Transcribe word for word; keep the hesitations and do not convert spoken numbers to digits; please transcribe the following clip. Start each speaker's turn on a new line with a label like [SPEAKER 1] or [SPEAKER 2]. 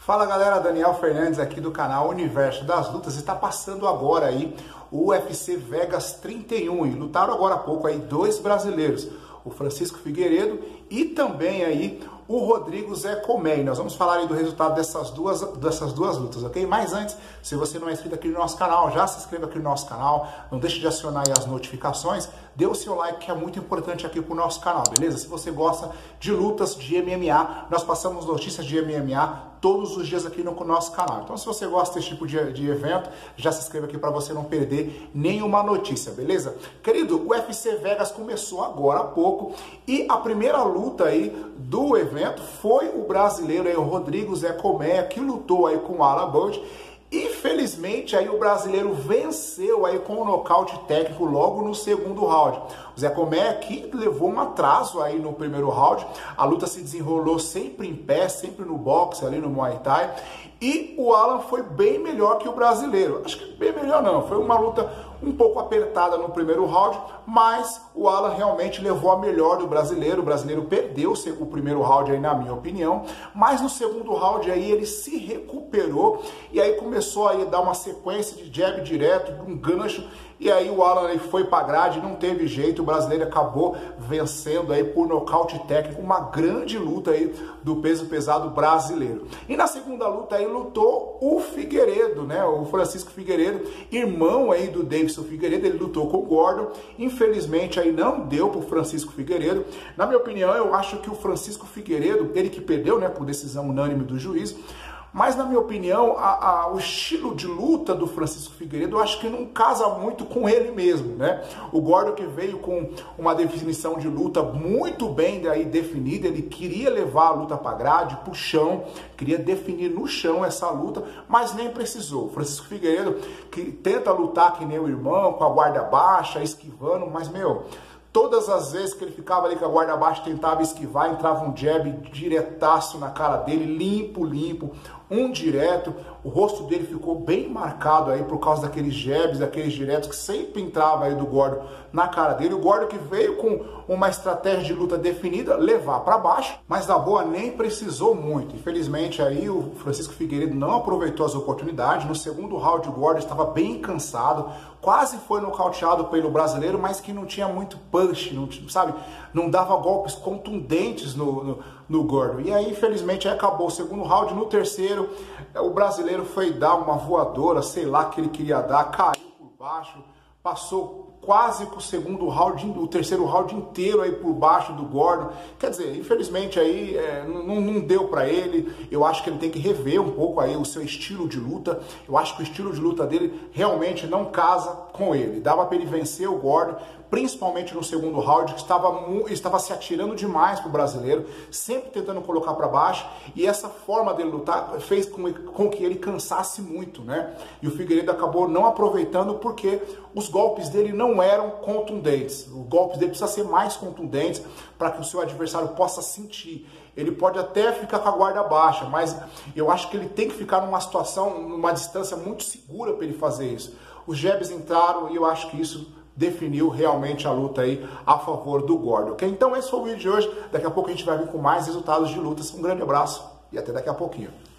[SPEAKER 1] Fala galera, Daniel Fernandes aqui do canal Universo das Lutas. Está passando agora aí o U F C Vegas trinta e um e lutaram agora há pouco aí dois brasileiros, o Francisco Figueiredo e também aí o Rodrigo Zé Comé. Nós vamos falar aí do resultado dessas duas, dessas duas lutas, ok? Mas antes, se você não é inscrito aqui no nosso canal, já se inscreva aqui no nosso canal, não deixe de acionar aí as notificações, dê o seu like que é muito importante aqui pro nosso canal, beleza? Se você gosta de lutas de M M A, nós passamos notícias de M M A todos os dias aqui no nosso canal. Então se você gosta desse tipo de, de evento, já se inscreva aqui para você não perder nenhuma notícia, beleza? Querido, o U F C Vegas começou agora há pouco e a primeira luta aí do evento foi o brasileiro aí, o Rodrigo Zé Comé, que lutou aí com o Alan Bud. Infelizmente, aí o brasileiro venceu aí com um nocaute técnico logo no segundo round. O Zé Comé aqui levou um atraso aí no primeiro round. A luta se desenrolou sempre em pé, sempre no boxe, ali no Muay Thai. E o Alan foi bem melhor que o brasileiro. Acho que bem melhor não, foi uma luta um pouco apertada no primeiro round, mas o Alan realmente levou a melhor do brasileiro. O brasileiro perdeu o primeiro round aí, na minha opinião, mas no segundo round aí ele se recuperou e aí começou aí a dar uma sequência de jab direto, um gancho, e aí o Alan aí foi pra grade, não teve jeito, o brasileiro acabou vencendo aí por nocaute técnico, uma grande luta aí do peso pesado brasileiro. E na segunda luta aí lutou o Figueiredo, né, o Francisco Figueiredo, irmão aí do Davidson Figueiredo, ele lutou com o Gordon, infelizmente aí não deu pro Francisco Figueiredo. Na minha opinião, eu acho que o Francisco Figueiredo, ele que perdeu, né, por decisão unânime do juiz, mas na minha opinião, a, a, o estilo de luta do Francisco Figueiredo, eu acho que não casa muito com ele mesmo, né? O Gordon que veio com uma definição de luta muito bem daí definida, ele queria levar a luta para grade, para o chão, queria definir no chão essa luta, mas nem precisou. O Francisco Figueiredo que tenta lutar que nem o irmão, com a guarda baixa, esquivando, mas meu... todas as vezes que ele ficava ali com a guarda baixa, tentava esquivar, entrava um jab diretaço na cara dele, limpo, limpo, um direto. O rosto dele ficou bem marcado aí por causa daqueles jabs, daqueles diretos que sempre entrava aí do Gordon na cara dele. O Gordon que veio com uma estratégia de luta definida, levar para baixo, mas na boa nem precisou muito. Infelizmente aí o Francisco Figueiredo não aproveitou as oportunidades. No segundo round o Gordon estava bem cansado, quase foi nocauteado pelo brasileiro, mas que não tinha muito punch, não, sabe? Não dava golpes contundentes no, no, no Gordon. E aí, infelizmente, aí acabou o segundo round. No terceiro, o brasileiro foi dar uma voadora, sei lá que ele queria dar, caiu por baixo, passou quase que o segundo round, o terceiro round inteiro aí por baixo do Gordon. Quer dizer, infelizmente aí é, não, não deu para ele. Eu acho que ele tem que rever um pouco aí o seu estilo de luta. Eu acho que o estilo de luta dele realmente não casa com ele. Dava para ele vencer o Gordon, principalmente no segundo round, que estava, estava se atirando demais pro brasileiro, sempre tentando colocar para baixo, e essa forma dele lutar fez com, com que ele cansasse muito, né? E o Figueiredo acabou não aproveitando porque os golpes dele não eram contundentes. Os golpes dele precisam ser mais contundentes para que o seu adversário possa sentir. Ele pode até ficar com a guarda baixa, mas eu acho que ele tem que ficar numa situação, numa distância muito segura para ele fazer isso. Os jabs entraram e eu acho que isso definiu realmente a luta aí a favor do Gordon, ok? Então esse foi o vídeo de hoje. Daqui a pouco a gente vai vir com mais resultados de lutas. Um grande abraço e até daqui a pouquinho.